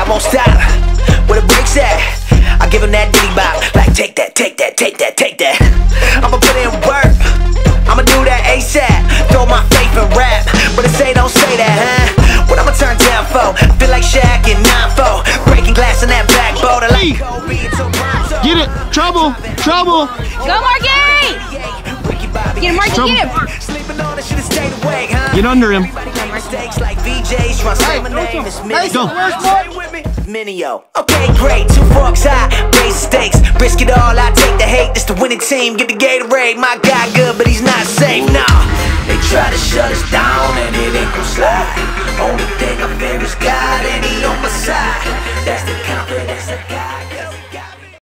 I won't stop. Where the brakes at? I give him that diddy bop. Like take that, take that, take that, take that. I'ma put in work, I'ma do that ASAP. Throw my faith in rap, but it say don't say that, huh? What I'ma turn down for? I feel like Shaq in 9-4, breaking glass in that back border like Get it! Trouble! Trouble! Go, Marky! Get him, Marky, get him! Get under him. Go. Minio. Okay, great. 2 forks high, raise the stakes. Risk it all, I take the hate. This the winning team. Get the Gatorade. My guy good, but he's not safe. Nah. They try to shut us down and it ain't gon' slide. Only thing I fear is God and he on my side. That's the